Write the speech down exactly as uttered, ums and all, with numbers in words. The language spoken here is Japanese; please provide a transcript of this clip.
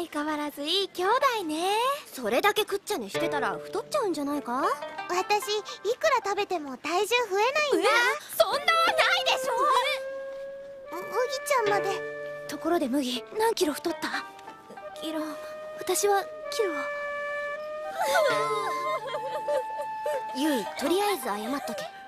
変わらずいい兄弟ね。それだけ食っちゃ寝してたら太っちゃうんじゃないか。 私いくら食べても体重増えないんだ。 そんなわないでしょ。 麦ちゃんまで。 ところで麦、何キロ太った？キロ。私はキロ。ゆい、とりあえず謝っとけ。